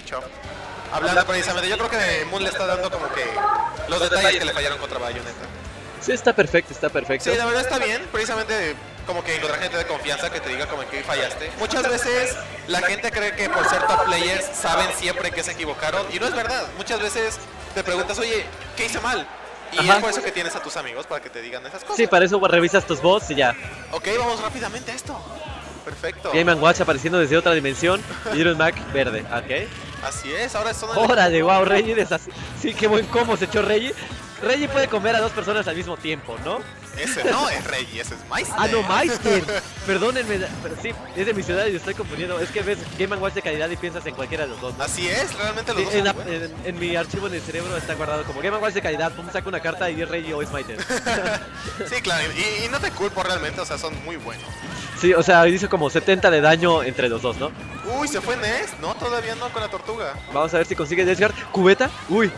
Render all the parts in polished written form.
dicho. Hablando precisamente, yo creo que Moon le está dando como que los detalles que le fallaron contra Bayonetta. Sí, está perfecto, está perfecto. Sí, la verdad está bien, precisamente como que encontrar gente de confianza que te diga como que fallaste. Muchas veces la gente cree que por ser top players saben siempre que se equivocaron y no es verdad. Muchas veces te preguntas, oye, ¿qué hice mal? Y es por eso que tienes a tus amigos, para que te digan esas cosas. Sí, para eso revisas tus bots y ya. Ok, vamos rápidamente a esto. Perfecto. Game & Watch apareciendo desde otra dimensión. Little Mac verde, ok. Así es, ahora son... ¡Órale, wow! Reggie desasí. Sí, qué buen combo se echó Reggie. Reggie puede comer a dos personas al mismo tiempo, ¿no? Ese no es Reggie, ese es Meister. Ah, no, Meister. Perdónenme, pero sí, es de mi ciudad y estoy confundiendo. Es que ves Game & Watch de calidad y piensas en cualquiera de los dos, ¿no? Así es, realmente los Sí, dos son buenos. en mi archivo en el cerebro está guardado como Game & Watch de calidad. Pum, saco una carta y es Reggie o es Meister. Sí, claro, y no te culpo realmente, o sea, son muy buenos. Sí, o sea, hizo como 70 de daño entre los dos, ¿no? Uy, se fue Ness, no, todavía no con la tortuga. Vamos a ver si consigue desviar. ¿Cubeta? ¡Uy!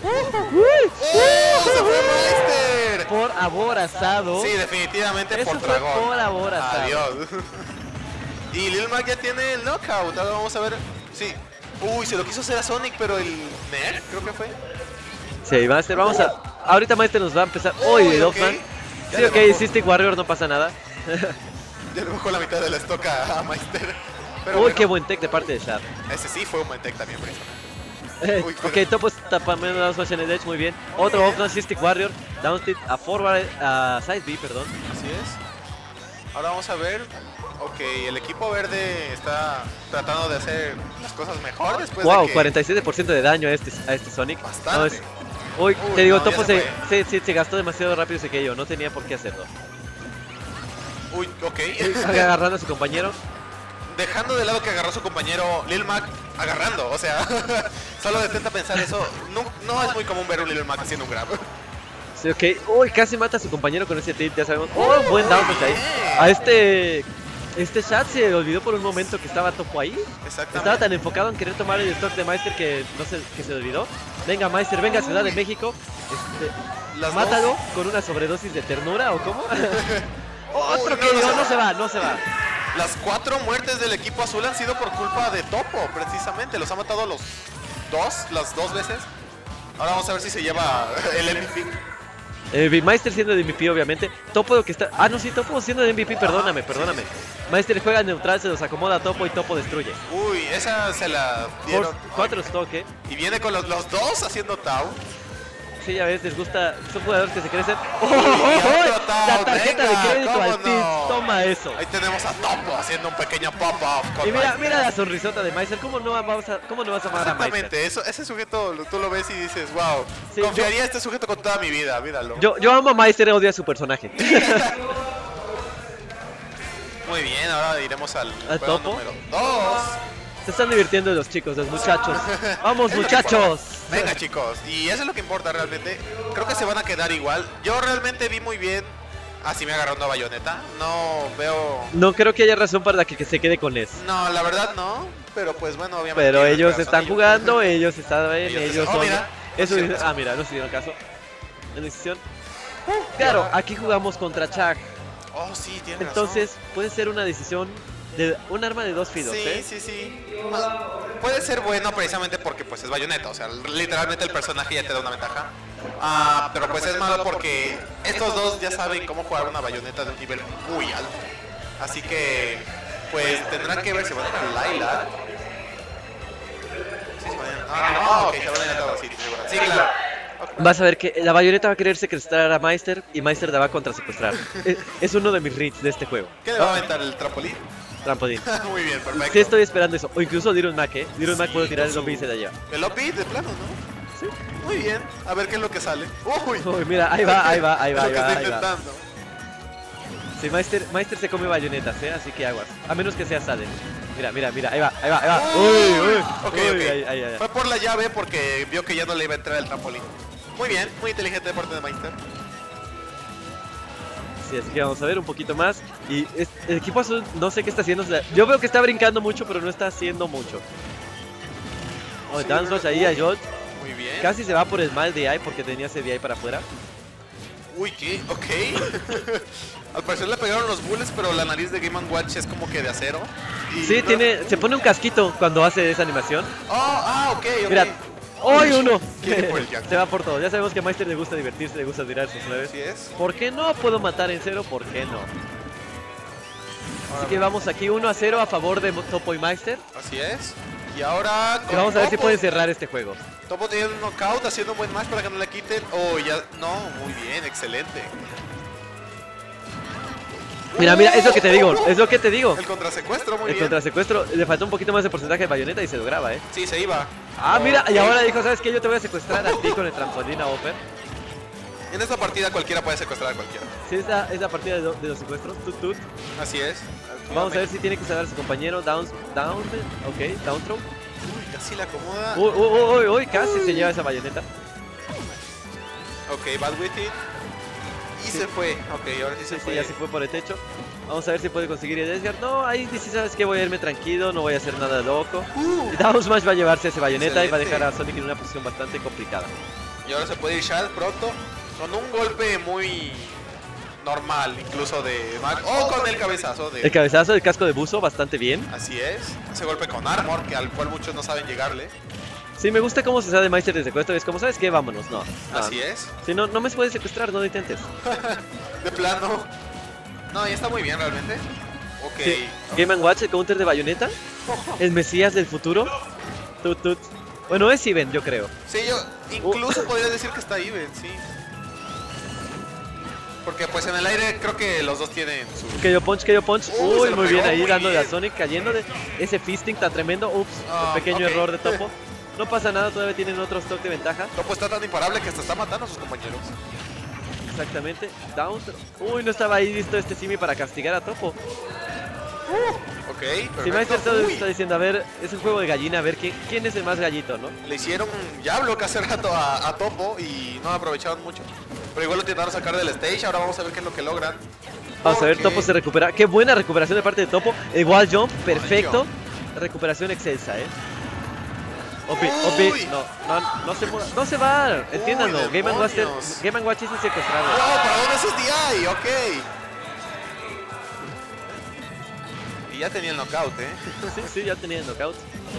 ¡Se fue Meister! Por aborazado. Sí, definitivamente Eso por fue dragón. por aborazado. Adiós. Y Lil Mac ya tiene el knockout, ahora vamos a ver. Sí. Uy, se lo quiso hacer a Sonic, pero el Ner, creo que fue. Sí, Master, vamos a... Ahorita Master nos va a empezar... ¡Uy, Uy, Dogman! ok. Ya Sí, le ok, bajó. Cystic Warrior, no pasa nada. Ya le bajó la mitad de la stock a Meister. Pero Uy, bueno, qué buen tech de parte de Shad. ese sí fue un buen tech también, precisamente. Uy, Ok, Topo está tapando Down Smash en el edge, muy bien. Otro Offline Cystic Warrior, Down Tilt a forward, a side B, perdón. Así es. Ahora vamos a ver. Ok, el equipo verde está tratando de hacer las cosas mejor después Wow, de que... 47% de daño a este Sonic. Bastante. No, uy, te digo, no, ya Topo se se gastó demasiado rápido ese que yo, no tenía por qué hacerlo. Uy, ok. Agarrando a su compañero. Dejando de lado que agarró a su compañero Lil Mac agarrando, o sea, solo detenta pensar eso. No es muy común ver un Lil Mac haciendo un grab. Sí, ok. Uy, casi mata a su compañero con ese tilt, ya sabemos. Oh, buen down ahí. A este Shad se olvidó por un momento que estaba Topo ahí. Exactamente. Estaba tan enfocado en querer tomar el stock de Meister que se olvidó. Venga, Meister, venga, Ciudad de México. Mátalo con una sobredosis de ternura, ¿o cómo? Otro que no se va, no se va. Las 4 muertes del equipo azul han sido por culpa de Topo, precisamente. Los ha matado las dos veces. Ahora vamos a ver si se lleva el MVP. Meister siendo de MVP, obviamente. Topo que está... Ah, no, sí, Topo siendo de MVP, perdóname. Sí. Meister juega neutral, se los acomoda a Topo y Topo destruye. Uy, esa se la dieron. 4 stock, Y viene con los dos haciendo Tau. Sí, ya ves, les gusta. Son jugadores que se crecen. La tarjeta de crédito al tilt. Toma eso. Ahí tenemos a Topo haciendo un pequeño pop-off. Y mira la sonrisota de Meister. ¿Cómo no vas a amar a Meister? Exactamente, ese sujeto tú lo ves y dices, wow, Sí, confiaría en este sujeto con toda mi vida, míralo. Yo amo a Meister y odio a su personaje. Muy bien, ahora iremos al Topo. número 2. Se están divirtiendo los chicos, los muchachos. ¡Vamos, muchachos! Venga, chicos, y eso es lo que importa realmente. Creo que se van a quedar igual. Yo realmente vi muy bien. Así me agarrando a Bayonetta. No veo. No creo que haya razón para que se quede con eso. No, la verdad no. Pero pues bueno, obviamente. Pero tienen ellos razón están jugando, ellos están bien, ellos Oh, son. mira, Eso no es cierto. mira, no se dieron caso. En decisión. Claro, aquí jugamos contra Chuck. Oh, sí, tiene Entonces puede ser una decisión de un arma de dos filos, razón. Sí. Puede ser bueno precisamente porque pues es Bayonetta, o sea, literalmente el personaje ya te da una ventaja. Pero pues es malo porque estos dos ya saben cómo jugar una Bayonetta de un nivel muy alto. Así que pues tendrán que ver si van a ir a Layla. Sí, se van a ir. Ok, se van a ir a todos, sí, claro. Vas a ver que la Bayonetta va a querer secuestrar a Meister y Meister la va a contrasecuestrar. Es uno de mis reads de este juego. ¿Qué le va a aventar el trampolín? Trampolín. Muy bien, perfecto. Sí, estoy esperando eso. O incluso Little Mac, Little Mac puede tirar el zombie y se la lleva. El OP de plano, ¿no? Sí. Muy bien, a ver qué es lo que sale. Uy, Uy, mira, ahí va. es lo que está intentando. Sí, Meister se come bayonetas, así que aguas. A menos que sea Sade. Mira, ahí va. Ok. Ahí. Fue por la llave porque vio que ya no le iba a entrar el trampolín. Muy bien, muy inteligente de parte de Meister. Sí, así que vamos a ver un poquito más. Y el equipo azul no sé qué está haciendo. O sea, yo veo que está brincando mucho, pero no está haciendo mucho. Oh, Dance Rush ahí a Jolt. Muy bien. Casi se va por el mal de DI porque tenía ese DI para afuera. Uy, ¿qué? Ok. Al parecer le pegaron los bullets, pero la nariz de Game & Watch es como que de acero. Y Sí, se pone un casquito cuando hace esa animación. Ok. Mira, hoy uno ¿Quién fue el Jack? se va por todo. Ya sabemos que a Meister le gusta divertirse, le gusta tirar sus nueves. Así es. ¿Por qué no puedo matar en cero? ¿Por qué no? Así que vamos aquí 1-0 a favor de Topo y Meister. Así es. Y ahora Y vamos a ver si pueden cerrar este juego. Topo tiene un knockout, haciendo un buen match para que no le quiten. Ya. No, muy bien, excelente. Mira, es lo que te digo, es lo que te digo. El contrasecuestro, muy El bien. contrasecuestro, le faltó un poquito más de porcentaje de bayoneta y se lograba, ¿eh? Sí, se iba. Mira, y ahora dijo, ¿sabes qué? Yo te voy a secuestrar a ti con el trampolina Oper. En esta partida cualquiera puede secuestrar a cualquiera. Sí, es la partida de los secuestros. Tut. Así es. Vamos a ver si tiene que saber a su compañero. Down throw. Uy, casi la acomoda. Uy, casi se lleva esa bayoneta. Ok, bad with it. Y se fue. Ok, ahora sí se Sí, fue. ya se fue por el techo. Vamos a ver si puede conseguir el Edgar. No, ahí dice, ¿sabes qué? Voy a irme tranquilo, no voy a hacer nada loco. Y Down Smash va a llevarse ese bayoneta y va a dejar a Sonic en una posición bastante complicada. Y ahora se puede ir Shad pronto. Con un golpe muy normal, incluso de Mac. Con el cabezazo de. El cabezazo del casco de buzo, bastante bien. Así es. Ese golpe con armor, al cual muchos no saben llegarle. Sí, me gusta cómo se sabe Meister de secuestro. Es como, ¿sabes qué? Vámonos, no. Así es. Si no me puedes secuestrar, no lo intentes. De plano. No, ya está muy bien realmente. Ok. Sí. Game & Watch, el counter de bayoneta. El Mesías del futuro. Tut. Bueno, es even, yo creo. Sí, yo incluso podría decir que está even, sí. Porque pues en el aire creo que los dos tienen su... KO Punch. Uy, Uy, se lo muy bien pegó ahí, muy dándole a bien. Sonic, cayéndole. Ese fisting tan tremendo. Ups, un pequeño ok. error de Topo. No pasa nada, todavía tienen otro stock de ventaja. Topo está tan imparable que hasta está matando a sus compañeros. Exactamente. Down. Uy, no estaba ahí listo este Simi para castigar a Topo. Ok, Si Meister perfecto. Uy, está diciendo, a ver, es un juego de gallina, a ver quién es el más gallito, ¿no? le hicieron ya bloque hace rato a Topo y no aprovecharon mucho. Pero igual lo intentaron sacar del stage, ahora vamos a ver qué es lo que logran. Vamos a ver, Ok. Topo se recupera. Qué buena recuperación de parte de Topo. El wall jump, perfecto. Recuperación excelsa, Opi, Uy. no se va. Entiéndanlo. Uy, Game & Watch demonios. es insecuestrable. ¿Para dónde es SDI? Ok. Y ya tenía el knockout, Sí, ya tenía el knockout.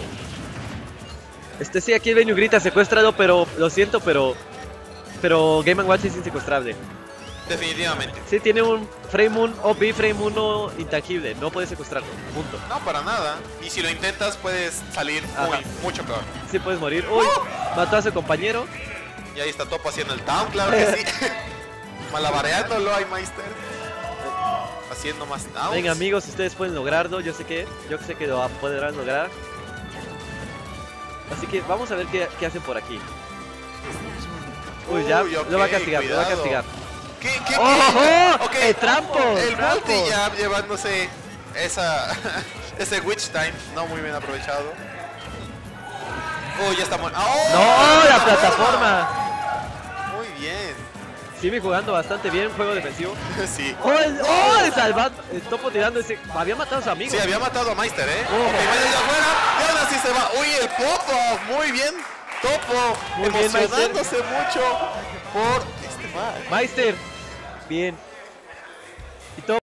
Sí, aquí el Venue grita secuestrado, pero lo siento, pero Game & Watch es insecuestrable. Definitivamente. Sí, tiene un frame 1, OP frame 1 intangible, no puedes secuestrarlo, punto. No, para nada. Y si lo intentas puedes salir mucho peor. Sí puedes morir. Uy, mató a su compañero. Y ahí está Topo haciendo el down, claro que sí. Malabareándolo ahí, Meister. Haciendo más downs. Venga, amigos, ustedes pueden lograrlo, yo sé que lo podrán lograr. Así que vamos a ver qué hacen por aquí. Uy, ya, ok, lo va a castigar, cuidado. ¿Qué? ¡Oh! Ok. ¡El trampo! El multi-jab llevándose ese Witch Time. No muy bien aprovechado. Ya está muerto. ¡No! ¡La plataforma! Muy bien. Simi jugando bastante bien, juego defensivo. Sí. El salvando! El Topo tirando ese. Había matado a su amigo. Sí, había matado a Meister, Ok, Oh. Meister de afuera. Y ahora sí se va. Uy, el Topo. Muy bien. Topo. Muy bien, emocionándose mucho por este match. Meister. Bien. Y Topo.